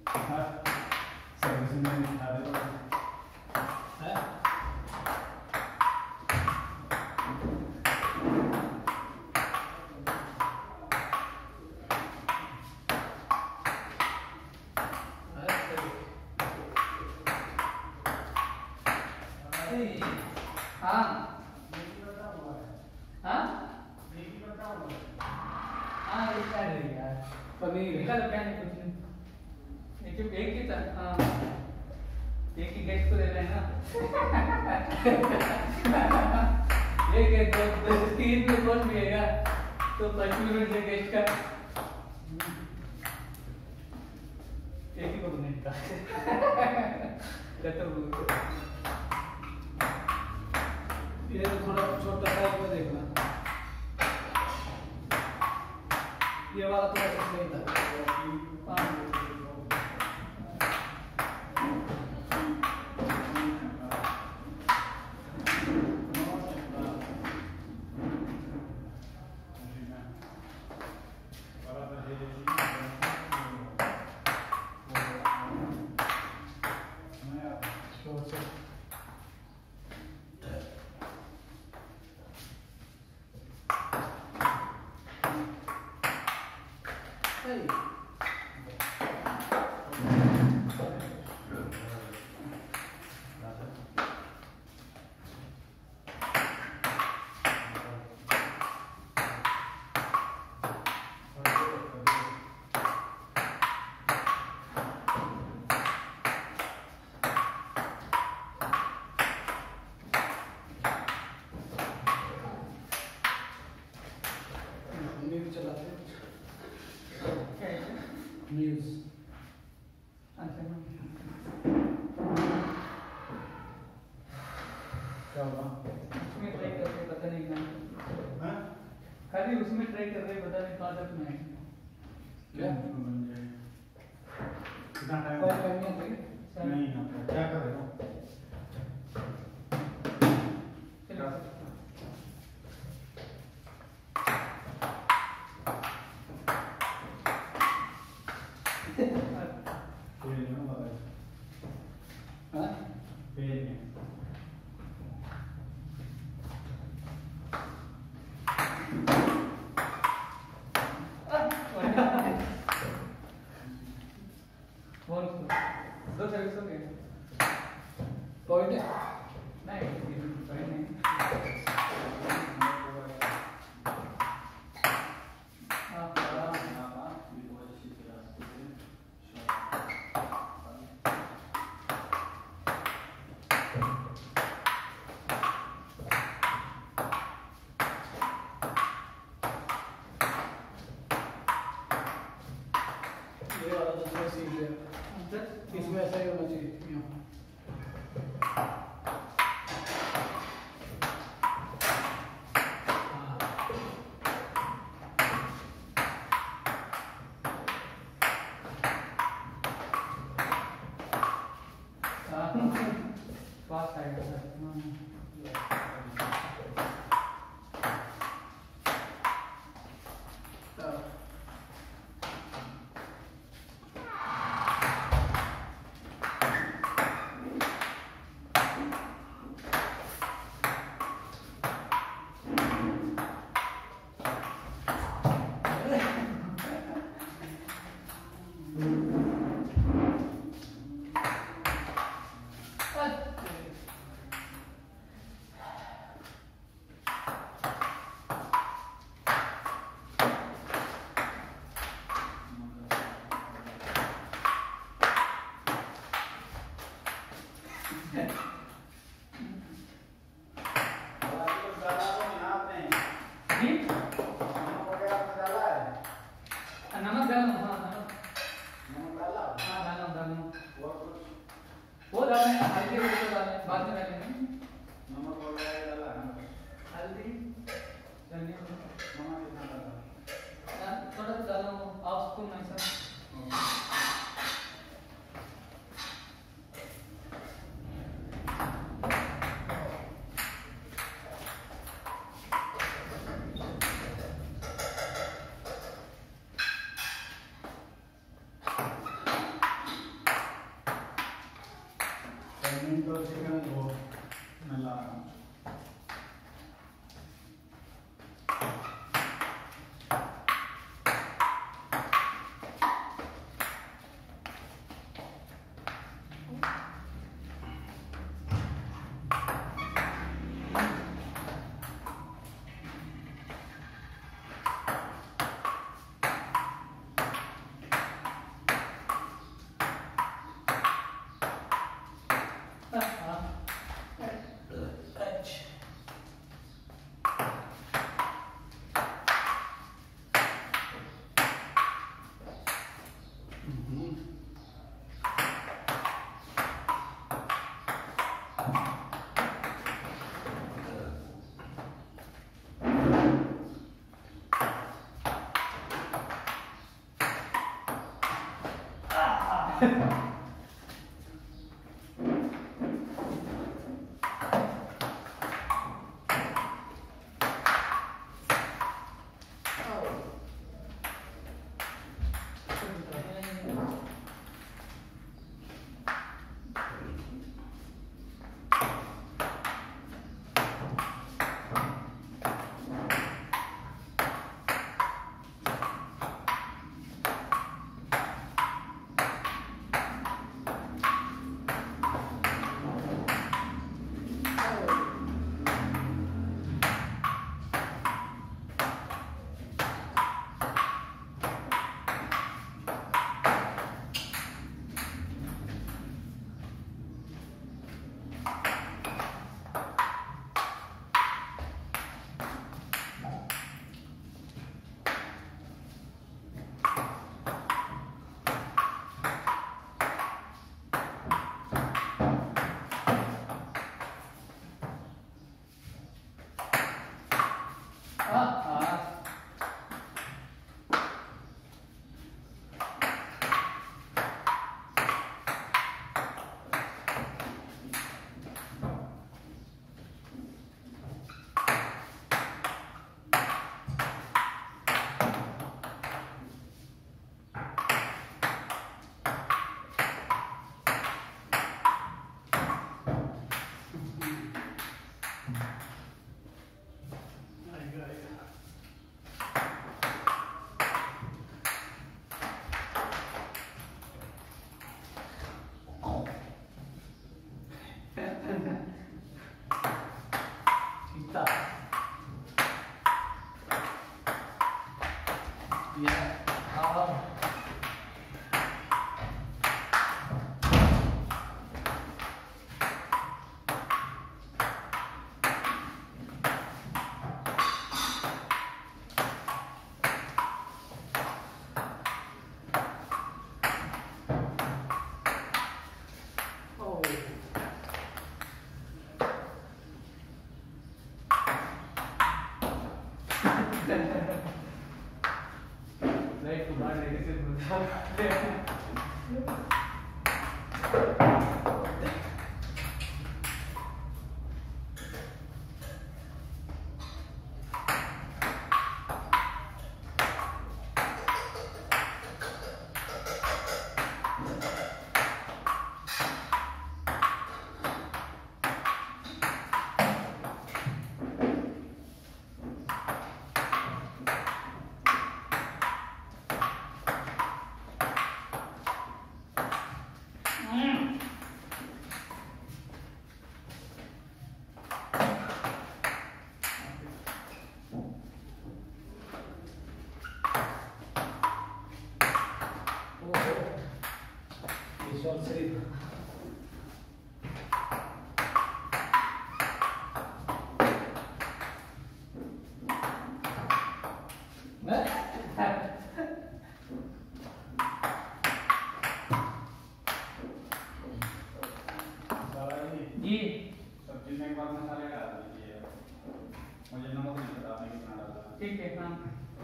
Servicing में दिखा दे है एक ही गेस्ट को दे रहे हैं ना एक तीन में कौन पिएगा तो 5 मिनट से गेस्ट का एक ही को मिनट का ये तो थोड़ा छोटा सा वो देखना ये वाला थोड़ा सा सही था न्यूज़ क्या हुआ उसमें ट्राई करके पता नहीं क्या खाली उसमें ट्राई कर रहे पता नहीं कहाँ तक में क्या बन जाए कितना टाइम नहीं आता क्या कर रहे हो दो सर्विस हो गए पॉइंट है नहीं पॉइंट नहीं ये वाला तो थोड़ा सीधी है इसमें ऐसा ही होना चाहिए पास आएगा नमक डालो नमक डाला हाँ डालो डालो वो डालने हल्दी वो डालने बाद में डालेंगे नमक वगैरह डाला हल्दी धनिया नमक कितना डाला थोड़ा डालो हाफ स्पून ऐसा मिनट और चिकन वो मैं ला रहा हूँ। Like तुम्हारे लेके से सब्जी में एक बार मसाले डाल दीजिए। मुझे नमक नहीं पता आपने कितना डाला। ठीक है हाँ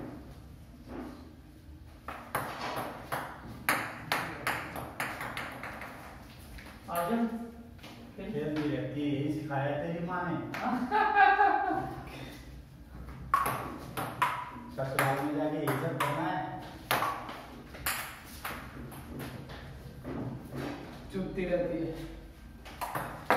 आजम खेल भी रहती है, यही सिखाया तेरी माँ ने। ससुराल में जाके यही सब करना है। चुपती रहती है।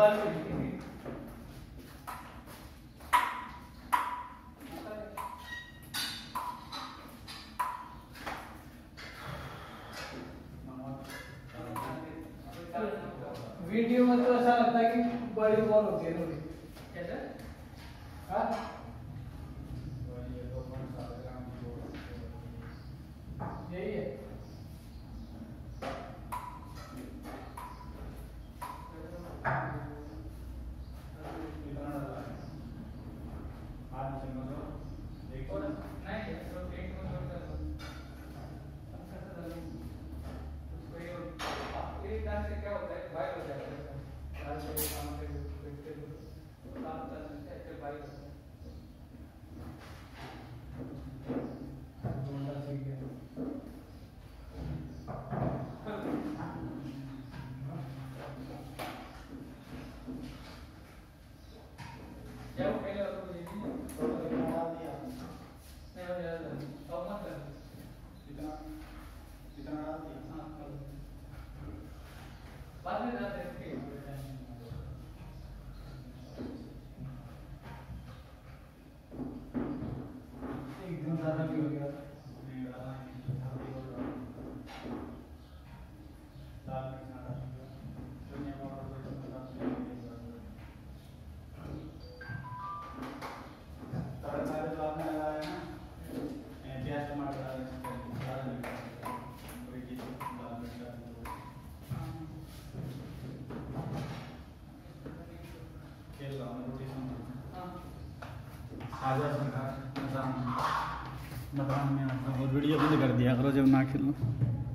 बाल में वीडियो में तो ऐसा लगता है कि बड़ी बॉल होती है थोड़ी कैसे हाँ यही है वीडियो बंद कर दिया करो जब ना खेलो।